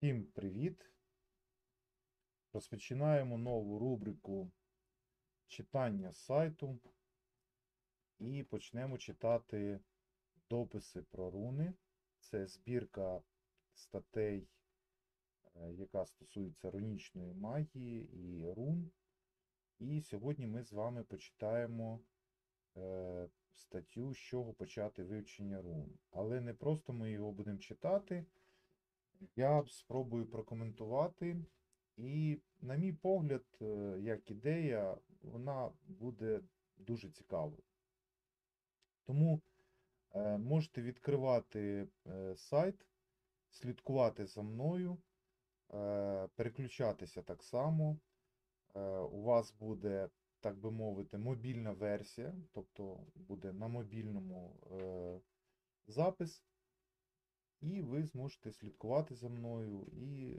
Всім привіт! Розпочинаємо нову рубрику читання з сайту і почнемо читати дописи про руни. Це збірка статей, яка стосується рунічної магії і рун. І сьогодні ми з вами почитаємо статтю, з чого почати вивчення рун. Але не просто ми його будемо читати. Я спробую прокоментувати. І, на мій погляд, як ідея, вона буде дуже цікавою. Тому можете відкривати сайт, слідкувати за мною, переключатися так само. У вас буде, так би мовити, мобільна версія, тобто буде на мобільному запис, і ви зможете слідкувати за мною і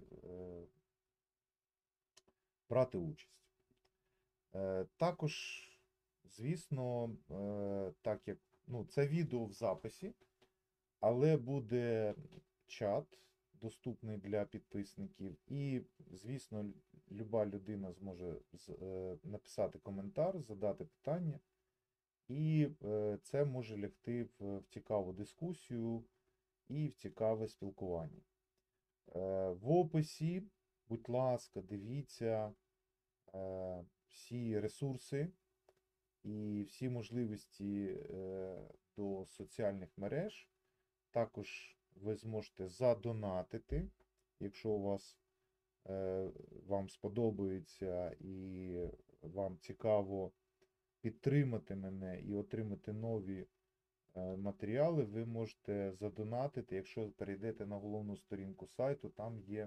брати участь. Також, звісно, так як це відео в записі, але буде чат доступний для підписників. І, звісно, люба людина зможе написати коментар, задати питання. І це може лягти в цікаву дискусію і в цікаве спілкування. В описі, будь ласка, дивіться всі ресурси і всі можливості до соціальних мереж. Також ви зможете задонатити, якщо у вас вам сподобається і вам цікаво підтримати мене і отримати нові матеріали, ви можете задонатити. Якщо перейдете на головну сторінку сайту, там є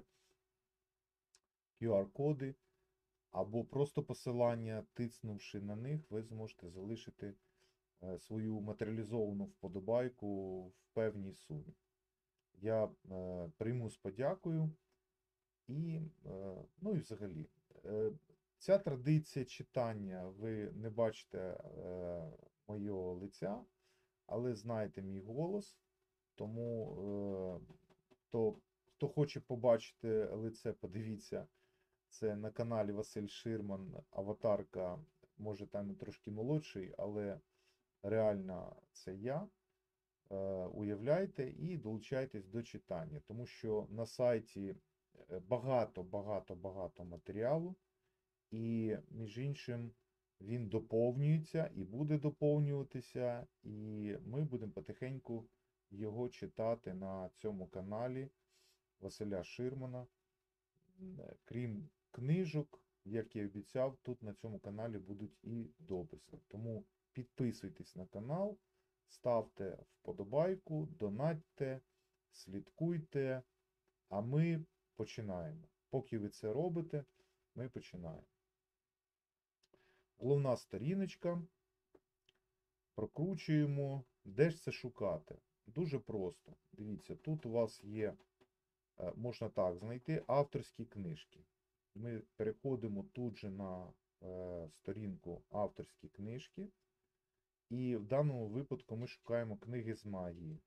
QR-коди, або просто посилання, тиснувши на них, ви зможете залишити свою матеріалізовану вподобайку в певній сумі. Я прийму з подякою. І, ну і взагалі, ця традиція читання, ви не бачите моєго лиця, але знаєте мій голос. Тому хто хоче побачити лице, подивіться. Це на каналі Василь Ширман, аватарка, може там і трошки молодший, але реально це я. Уявляйте і долучайтесь до читання, тому що на сайті багато матеріалу, і, між іншим, він доповнюється і буде доповнюватися, і ми будемо потихеньку його читати на цьому каналі Василя Ширмана. Крім книжок, як я обіцяв, тут на цьому каналі будуть і дописи. Тому підписуйтесь на канал, ставте вподобайку, донатьте, слідкуйте, а ми починаємо. Поки ви це робите, ми починаємо. Головна сторіночка. Прокручуємо. Де ж це шукати? Дуже просто. Дивіться, тут у вас є, можна так знайти, авторські книжки. Ми переходимо тут же на сторінку авторські книжки. І в даному випадку ми шукаємо книги з магії.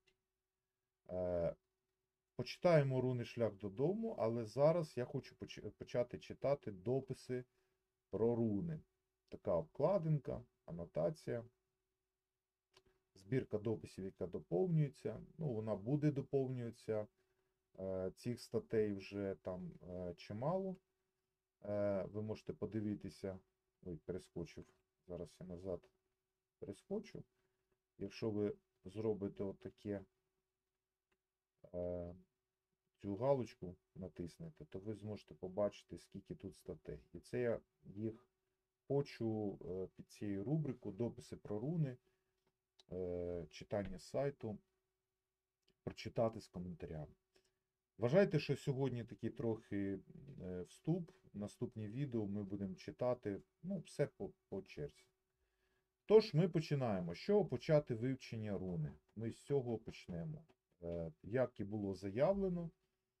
Почитаємо руни «Шлях додому», але зараз я хочу почати читати дописи про руни. Така обкладинка, анотація. Збірка дописів, яка доповнюється. Ну, вона буде доповнюватися. Цих статей вже там чимало. Ви можете подивитися. Ой, перескочив. Зараз я назад перескочу. Якщо ви зробите отаке, цю галочку натиснете, то ви зможете побачити, скільки тут статей. І це я їх хочу під цією рубрикою «Дописи про руни», читання з сайту, прочитати з коментарями. Вважайте, що сьогодні такий трохи вступ. Наступні відео ми будемо читати, все по черзі. Тож, ми починаємо. З чого почати вивчення руни? Ми з цього почнемо. Як і було заявлено,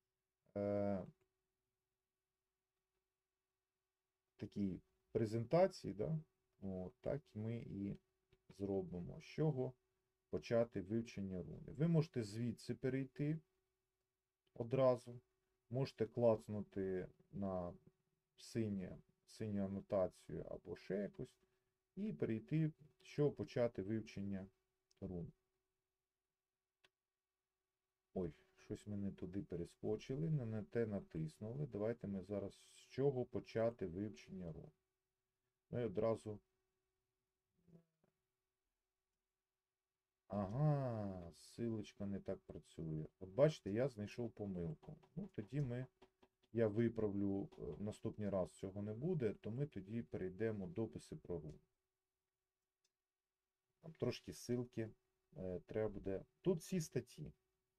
такій презентації, да? Так ми і зробимо. З чого почати вивчення руни? Ви можете звідси перейти одразу. можете клацнути на синю анотацію або ще якось, і перейти, щоб почати вивчення рун. Ой, щось ми не туди перескочили, не на те натиснули. Давайте ми зараз з чого почати вивчення рун. Ну і одразу. Ага, силочка не так працює. От бачите, я знайшов помилку. Ну, тоді я виправлю, наступний раз цього не буде, то ми тоді перейдемо дописи про рун. Там трошки ссылки треба буде. Тут всі статті.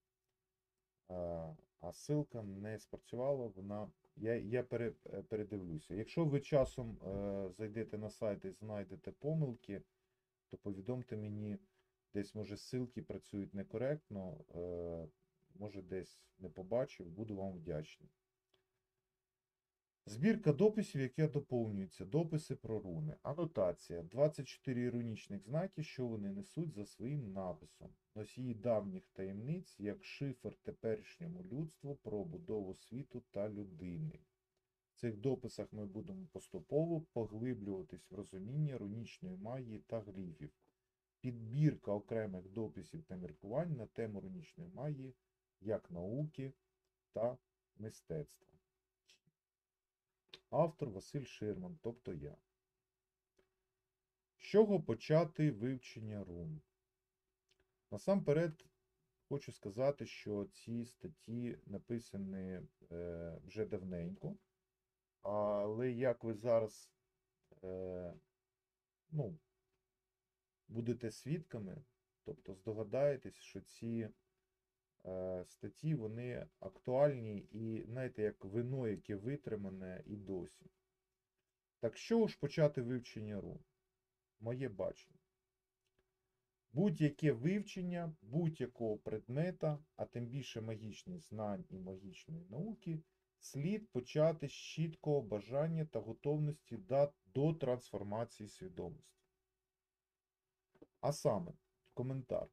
А ссылка не спрацювала, я передивлюся. Якщо ви часом зайдете на сайт і знайдете помилки, то повідомте мені, десь, може, ссылки працюють некоректно, може, десь не побачив, буду вам вдячний. Збірка дописів, яка доповнюється. Дописи про руни. Анотація. 24 рунічних знаки, що вони несуть за своїм написом. Носії давніх таємниць, як шифр теперішньому людству про будову світу та людини. В цих дописах ми будемо поступово поглиблюватись в розуміння рунічної магії та гліфів. Підбірка окремих дописів та міркувань на тему рунічної магії, як науки та мистецтва. Автор Василь Ширман, тобто я. З чого почати вивчення рун? Насамперед, хочу сказати, що ці статті написані вже давненько, але як ви зараз будете свідками, тобто здогадаєтесь, що ці статті, вони актуальні і, знаєте, як вино, яке витримане і досі. Так що ж почати вивчення рун? Моє бачення. Будь-яке вивчення будь-якого предмета, а тим більше магічних знань і магічної науки, слід почати з чіткого бажання та готовності до трансформації свідомості. А саме, коментар.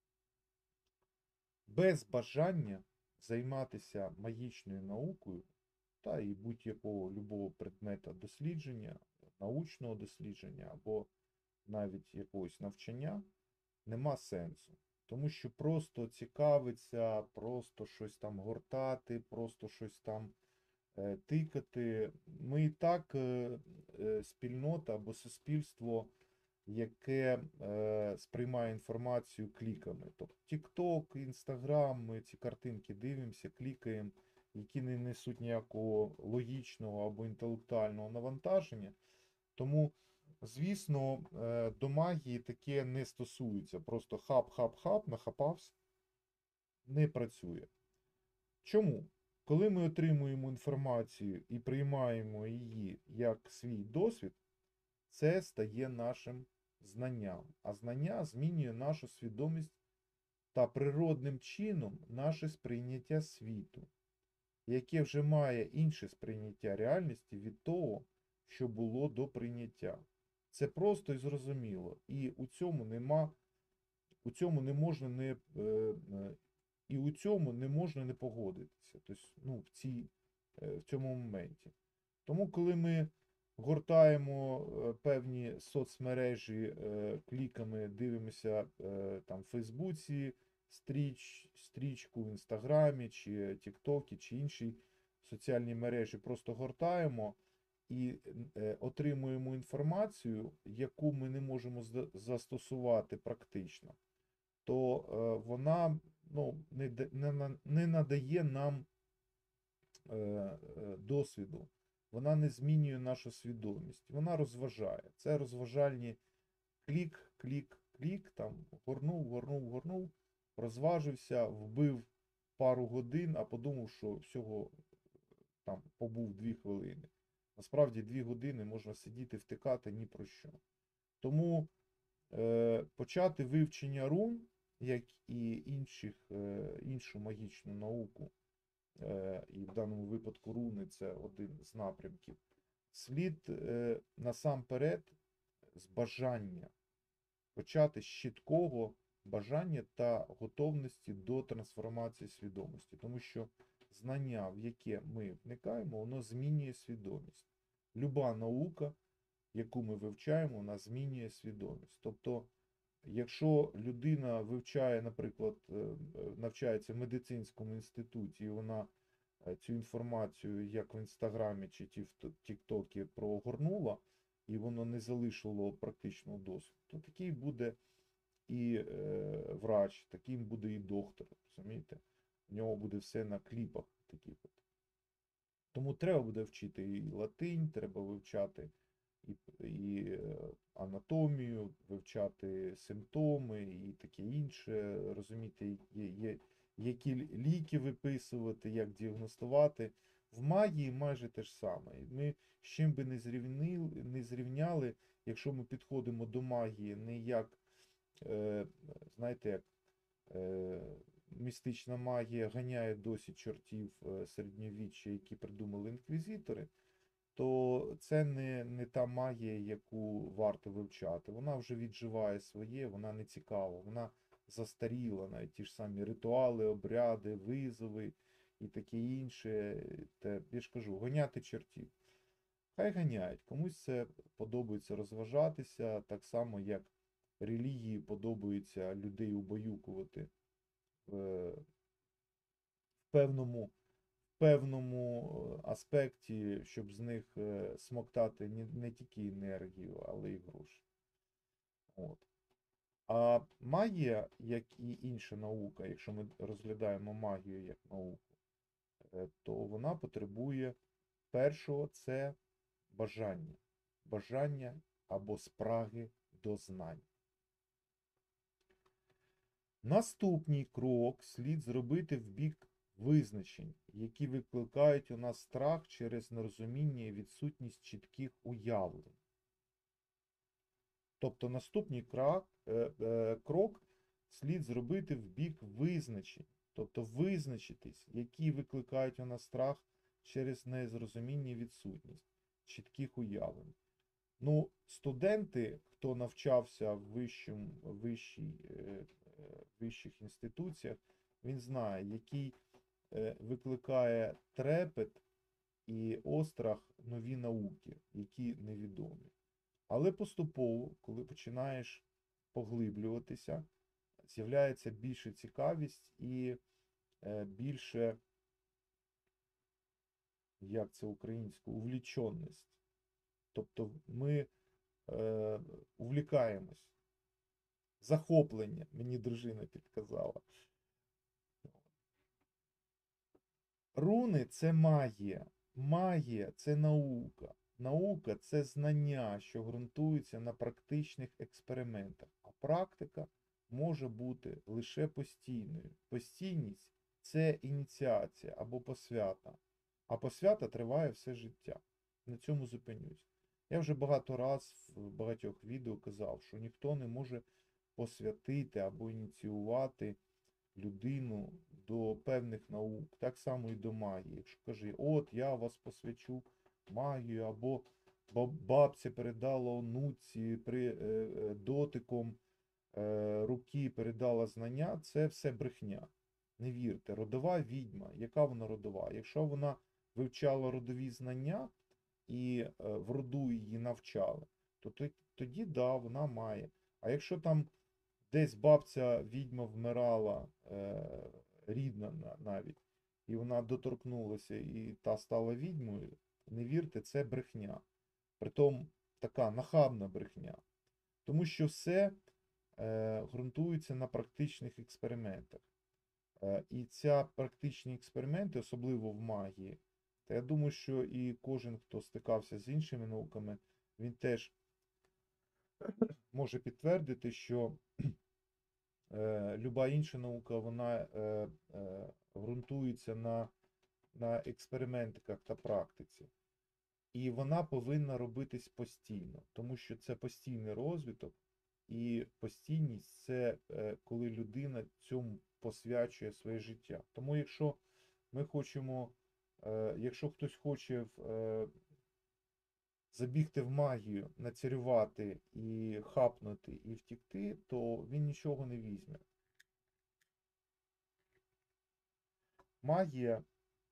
Без бажання займатися магічною наукою та і будь-якого любого предмета дослідження, научного дослідження або навіть якогось навчання нема сенсу. Тому що просто цікавиться, просто щось там гортати, просто щось там тикати. Ми і так спільнота або суспільство, яке сприймає інформацію кліками. Тобто TikTok, Instagram, ми ці картинки дивимося, клікаємо, які не несуть ніякого логічного або інтелектуального навантаження. Тому, звісно, до магії таке не стосується. Просто хап-хап-хап, нахапався, не працює. Чому? Коли ми отримуємо інформацію і приймаємо її як свій досвід, це стає нашим знанням. А знання змінює нашу свідомість та природним чином наше сприйняття світу, яке вже має інше сприйняття реальності від того, що було до прийняття. Це просто і зрозуміло. І у цьому не можна не погодитися. Тобто, в цьому моменті. Тому, коли ми гортаємо певні соцмережі кліками, дивимося там в Фейсбуці стрічку в Інстаграмі, чи Тіктокі, чи інші соціальні мережі, просто гортаємо і отримуємо інформацію, яку ми не можемо застосувати практично, то вона не надає нам досвіду. Вона не змінює нашу свідомість. Вона розважає. Це розважальні клік, там горнув, розважився, вбив пару годин, а подумав, що всього там побув 2 хвилини. Насправді 2 години можна сидіти, втикати ні про що. Тому почати вивчення рун, як і іншу магічну науку, і в даному випадку руни це один з напрямків, слід насамперед з бажання, почати з чіткого бажання та готовності до трансформації свідомості. Тому що знання, в яке ми вникаємо, воно змінює свідомість. Люба наука, яку ми вивчаємо, вона змінює свідомість. Тобто, якщо людина вивчає, наприклад, навчається в медицинському інституті, і вона цю інформацію, як в Інстаграмі чи в Тіктокі прогорнула, і воно не залишило практичного досвіду, то такий буде і врач, таким буде і доктор, розумієте? У нього буде все на кліпах таких от. Тому треба буде вчити і латинь, треба вивчати і анатомію, вивчати симптоми і таке інше, розуміти, які ліки виписувати, як діагностувати. В магії майже те ж саме. Ми з чим би не зрівняли, якщо ми підходимо до магії не як, знаєте, як містична магія ганяє досі чортів середньовіччя, які придумали інквізитори, то це не та магія, яку варто вивчати. Вона вже відживає своє, вона не цікава, вона застаріла, навіть ті ж самі ритуали, обряди, визови і таке інше. Я ж кажу, ганяти чортів. Хай ганяють. Комусь це подобається розважатися, так само, як релігії подобається людей убаюкувати в певному аспекті, щоб з них смоктати не тільки енергію, але й гроші. От. А магія, як і інша наука, якщо ми розглядаємо магію як науку, то вона потребує першого – це бажання. Бажання або спраги до знань. Наступний крок слід зробити в бік визначень, які викликають у нас страх через нерозуміння і відсутність чітких уявлень. Тобто наступний крок слід зробити в бік визначень, тобто визначитись, які викликають у нас страх через незрозуміння і відсутність чітких уявлень. Ну, студенти, хто навчався в вищих інституціях, він знає, який викликає трепет і острах нові науки, які невідомі. Але поступово, коли починаєш поглиблюватися, з'являється більше цікавість і більше, як це українською, увліченість. Тобто ми увлікаємось. Захоплення, мені дружина підказала. Руни – це магія. Магія – це наука. Наука – це знання, що ґрунтуються на практичних експериментах. А практика може бути лише постійною. Постійність – це ініціація або посвята. А посвята триває все життя. На цьому зупинюсь. Я вже багато раз в багатьох відео казав, що ніхто не може посвятити або ініціювати людину до певних наук, так само і до магії. Якщо каже, от я вас посвячу магію, або бабця передала онуці дотиком руки передала знання, це все брехня. Не вірте, родова відьма, яка вона родова? Якщо вона вивчала родові знання і в роду її навчали, то тоді да, вона має. А якщо там десь бабця відьма вмирала, рідна навіть, і вона доторкнулася, і та стала відьмою, не вірте, це брехня. Притом така нахабна брехня. Тому що все ґрунтується на практичних експериментах. І ці практичні експерименти, особливо в магії, та я думаю, що і кожен, хто стикався з іншими науками, він теж може підтвердити, що люба інша наука, вона ґрунтується на експериментах та практиці. І вона повинна робитись постійно, тому що це постійний розвиток, і постійність – це коли людина цьому посвячує своє життя. Тому якщо ми хочемо, якщо хтось хоче забігти в магію, нацарювати і хапнути і втікти, то він нічого не візьме. Магія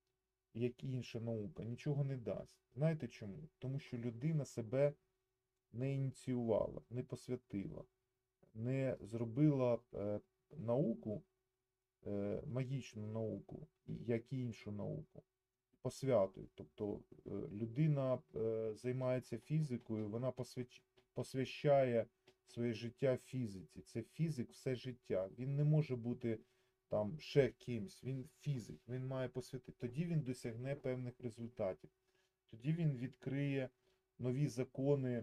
як і інша наука, нічого не дасть. Знаєте чому? Тому що людина себе не ініціювала, не посвятила, не зробила науку, магічну науку, як і іншу науку, посвятою. Тобто людина займається фізикою, вона посвящає своє життя фізиці. Це фізик все життя. Він не може бути там ще кимсь, він фізик, він має посвятити. Тоді він досягне певних результатів. Тоді він відкриє нові закони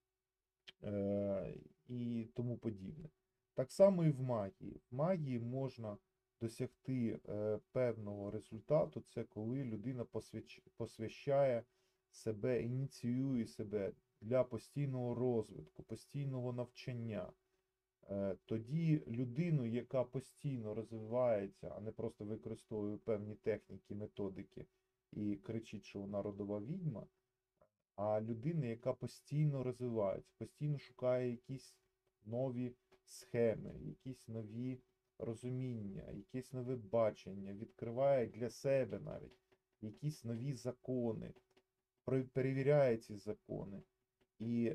і тому подібне. Так само і в магії. В магії можна досягти певного результату, це коли людина посвящає себе, ініціює себе для постійного розвитку, постійного навчання. Тоді людину, яка постійно розвивається, а не просто використовує певні техніки, методики і кричить, що вона родова відьма, а людина, яка постійно розвивається, постійно шукає якісь нові схеми, якісь нові розуміння, якесь нове бачення, відкриває для себе навіть якісь нові закони, перевіряє ці закони і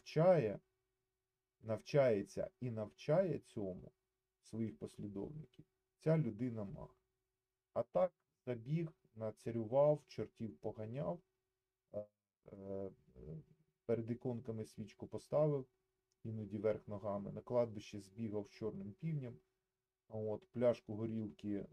навчається і навчає цьому своїх послідовників, ця людина маг. А так забіг, нацарював, чортів поганяв, перед іконками свічку поставив, іноді верх ногами, на кладбище збігав з чорним півнем, пляшку горілки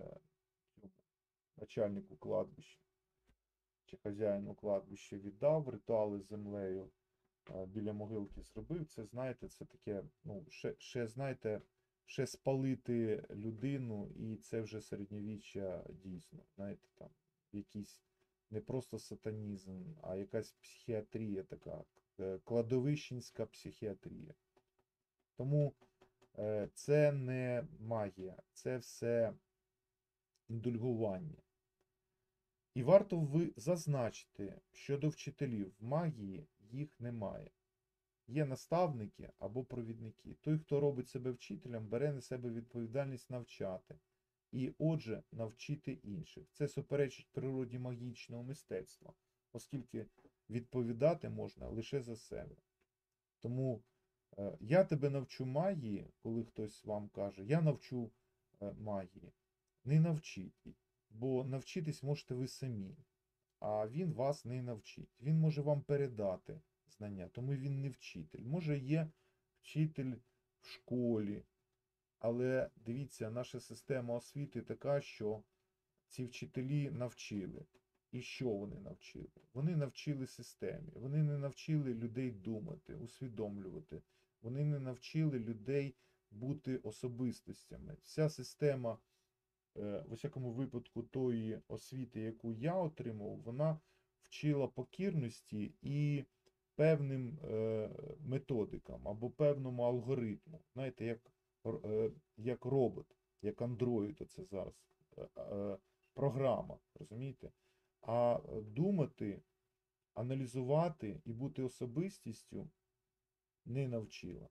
начальнику кладбища чи хазяїну кладбища віддав, ритуали з землею біля могилки зробив. Це, знаєте, це таке, знаєте, ще спалити людину, і це вже середньовіччя дійсно, знаєте, там якийсь не просто сатанізм, а якась психіатрія така, кладовищенська психіатрія. Тому це не магія, це все індульгування. І варто зазначити, щодо вчителів в магії їх немає. Є наставники або провідники. Той, хто робить себе вчителем, бере на себе відповідальність навчати. І, отже, навчити інших. Це суперечить природі магічного мистецтва, оскільки відповідати можна лише за себе. Тому я тебе навчу магії, коли хтось вам каже, я навчу магії. Не навчіть, бо навчитись можете ви самі, а він вас не навчить. Він може вам передати знання, тому він не вчитель. Може є вчитель в школі, але дивіться, наша система освіти така, що ці вчителі навчили. І що вони навчили? Вони навчили системі, вони не навчили людей думати, усвідомлювати, вони не навчили людей бути особистостями. Вся система, в усякому випадку, тої освіти, яку я отримав, вона вчила покірності і певним методикам або певному алгоритму. Знаєте, як робот, як андроїд, оце зараз, програма, розумієте? А думати, аналізувати і бути особистістю не навчила.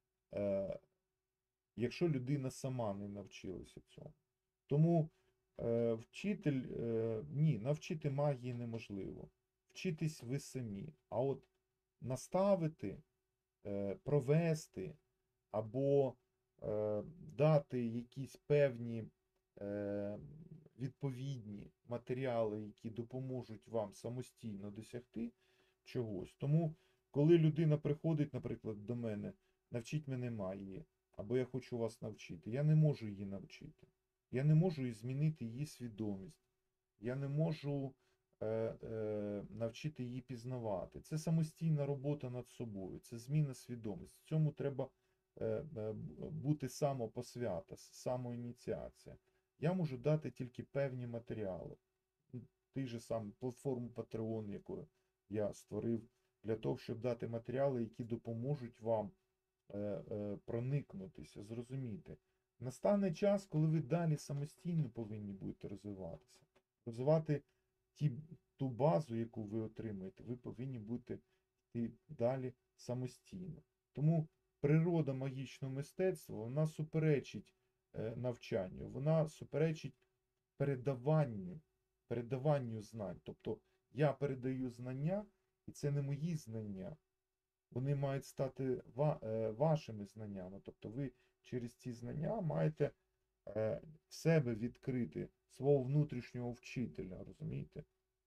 Якщо людина сама не навчилася цьому. Тому вчитель, ні, навчити магії неможливо. Вчитись ви самі. А от наставити, провести або дати якісь певні відповідні матеріали, які допоможуть вам самостійно досягти чогось. Тому, коли людина приходить, наприклад, до мене, навчіть мене магії, або я хочу вас навчити, я не можу її навчити. Я не можу змінити її свідомість. Я не можу навчити її пізнавати. Це самостійна робота над собою, це зміна свідомості. В цьому треба бути самопосвята, самоініціація. Я можу дати тільки певні матеріали. Той же сам платформу Patreon, яку я створив, для того, щоб дати матеріали, які допоможуть вам проникнутися, зрозуміти. Настане час, коли ви далі самостійно повинні будете розвиватися. Розвивати ту базу, яку ви отримаєте, ви повинні бути йти далі самостійно. Тому природа магічного мистецтва, вона суперечить навчанню, вона суперечить передаванню знань. Тобто я передаю знання, і це не мої знання. Вони мають стати вашими знаннями. Тобто ви через ці знання маєте в себе відкрити свого внутрішнього вчителя, розумієте?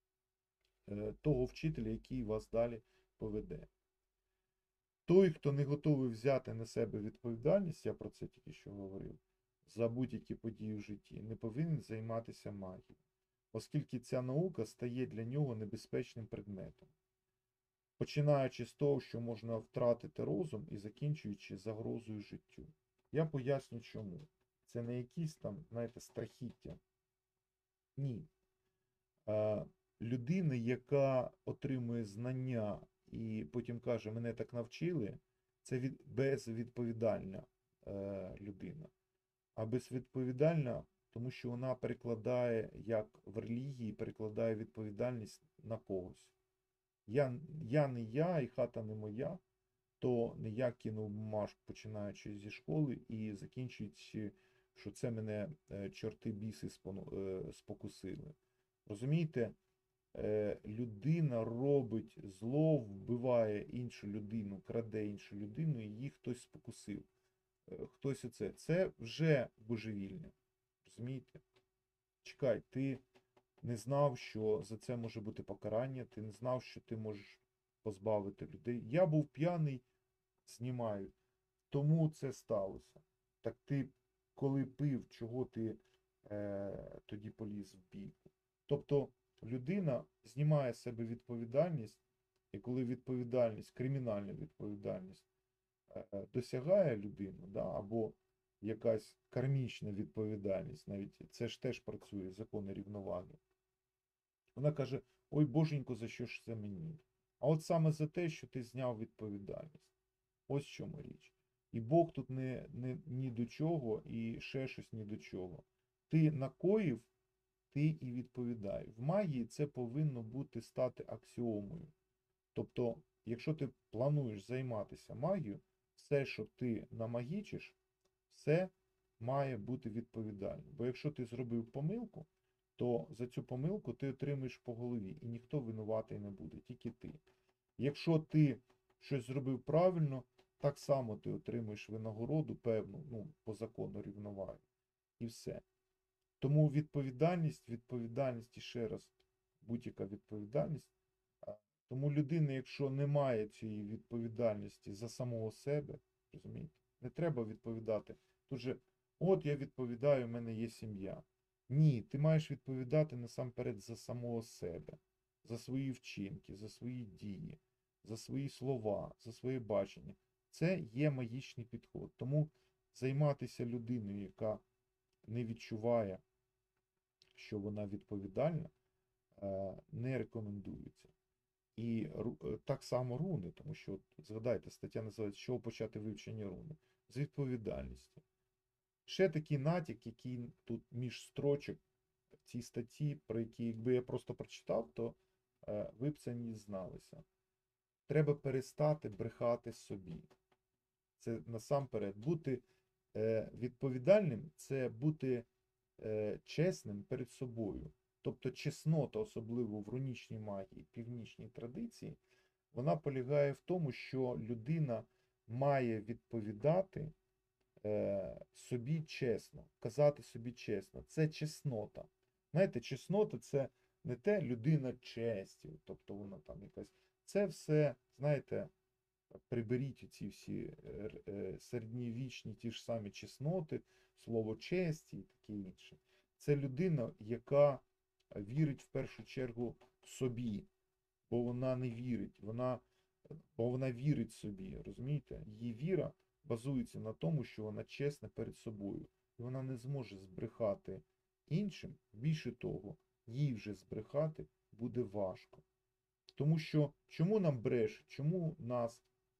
Того вчителя, який вас далі поведе. Той, хто не готовий взяти на себе відповідальність, я про це тільки що говорив, за будь-які події в житті, не повинен займатися магією, оскільки ця наука стає для нього небезпечним предметом. Починаючи з того, що можна втратити розум і закінчуючи загрозою життю. Я поясню чому. Це не якісь там, знаєте, страхіття. Ні. Людина, яка отримує знання і потім каже, мене так навчили, це безвідповідальна людина. А безвідповідальна, тому що вона перекладає, як в релігії, перекладає відповідальність на когось. Я не я, і хата не моя, то не я кинув бумажку, починаючи зі школи і закінчуючи, що це мене чорти біси спокусили. Розумієте, людина робить зло, вбиває іншу людину, краде іншу людину, і її хтось спокусив. Хтось оце. Це вже божевільне. Розумієте? Чекай, ти не знав, що за це може бути покарання, ти не знав, що ти можеш позбавити людей. Я був п'яний, знімаю. Тому це сталося. Так ти, коли пив, чого ти тоді поліз в бійку? Тобто людина знімає з себе відповідальність, і коли відповідальність, кримінальна відповідальність досягає людину, да, або якась кармічна відповідальність, навіть це ж теж працює, закони рівноваги. Вона каже, ой, боженько, за що ж це мені? А от саме за те, що ти зняв відповідальність. Ось в чому річ. І Бог тут ні до чого, і ще щось ні до чого. Ти накоїв, ти і відповідай. В магії це повинно стати аксіомою. Тобто, якщо ти плануєш займатися магією, все, що ти намагічиш, все має бути відповідально. Бо якщо ти зробив помилку, то за цю помилку ти отримаєш по голові, і ніхто винуватий не буде, тільки ти. Якщо ти щось зробив правильно, так само ти отримаєш винагороду певну, по закону рівноваги. І все. Тому відповідальність і ще раз, будь-яка відповідальність. Тому людина, якщо не має цієї відповідальності за самого себе, розумієте, не треба відповідати. Тут же, от я відповідаю, в мене є сім'я. Ні, ти маєш відповідати насамперед за самого себе, за свої вчинки, за свої дії, за свої слова, за своє бачення. Це є магічний підход. Тому займатися людиною, яка не відчуває, що вона відповідальна, не рекомендується. І так само руни, тому що, згадайте, стаття називається, з чого почати вивчення руни? З відповідальності. Ще такий натяк, який тут між строчок в цій статті, про які, якби я просто прочитав, то ви б це не дізналися. Треба перестати брехати собі. Це насамперед бути відповідальним, це бути чесним перед собою. Тобто чеснота, особливо в рунічній магії, північній традиції, вона полягає в тому, що людина має відповідати собі чесно, казати собі чесно. Це чеснота. Знаєте, чеснота – це не те людина честі, тобто вона там якась. Це все, знаєте, приберіть ці всі середньовічні ті ж самі чесноти, слово честі і таке інше. Це людина, яка вірить в першу чергу собі, бо вона не вірить, бо вона вірить собі, розумієте? Її віра базується на тому, що вона чесна перед собою. І вона не зможе збрехати іншим, більше того, їй вже збрехати буде важко. Тому що, чому нам брешуть, чому нас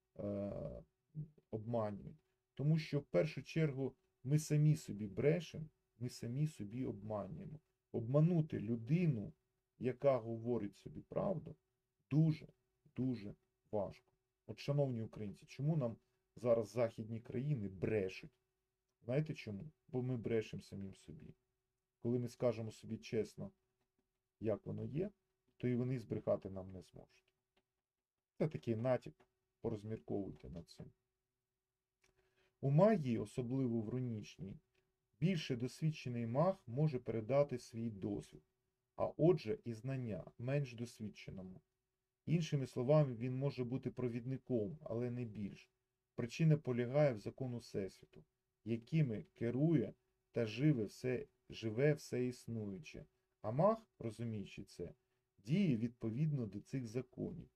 обманюють? Тому що, в першу чергу, ми самі собі брешемо, ми самі собі обманюємо. Обманути людину, яка говорить собі правду, дуже важко. От, шановні українці, чому нам зараз західні країни брешуть? Знаєте чому? Бо ми брешемо самим собі. Коли ми скажемо собі чесно, як воно є, то і вони збрехати нам не зможуть. Це такий натяк, порозмірковуйте над цим. У магії, особливо в рунічній, більше досвідчений маг може передати свій досвід, а отже і знання менш досвідченому. Іншими словами, він може бути провідником, але не більш. Причина полягає в закону Всесвіту, якими керує та живе все існуюче. А маг, розуміючи це, діє відповідно до цих законів.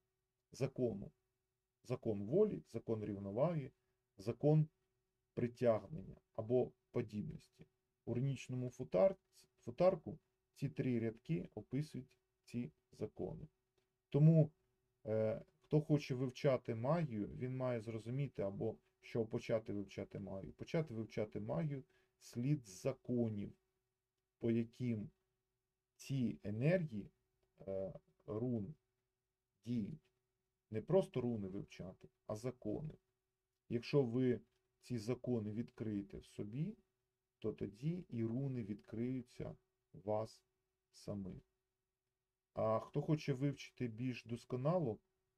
Закон волі, закон рівноваги, закон притягнення або подібності. У рунічному футарку ці 3 рядки описують ці закони. Тому, хто хоче вивчати магію, він має зрозуміти, або що почати вивчати магію. Почати вивчати магію слід з законів, по яким ці енергії рун діють. Не просто руни вивчати, а закони. Якщо ви ці закони відкриєте в собі, то тоді і руни відкриються вас самих. А хто хоче вивчити більш досконало,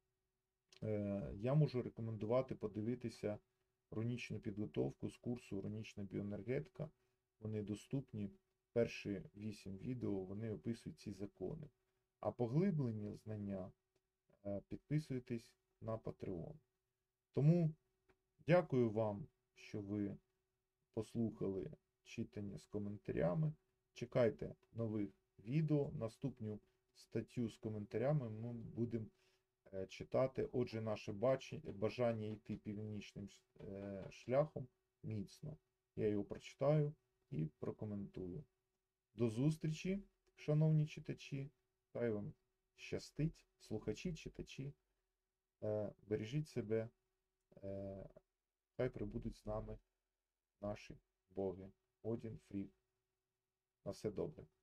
я можу рекомендувати подивитися рунічну підготовку з курсу «Рунічна біоенергетика». Вони доступні. Перші 8 відео, вони описують ці закони. А поглиблення знання підписуйтесь на Patreon. Тому дякую вам, що ви послухали читання з коментарями. Чекайте нових відео. Наступну статтю з коментарями ми будемо читати. Отже, наше бажання йти північним шляхом міцно. Я його прочитаю і прокоментую. До зустрічі, шановні читачі. Хай вам щастить, слухачі, читачі. Бережіть себе. Хай прибудуть з нами наші боги. Одін, Фріг. На все добре.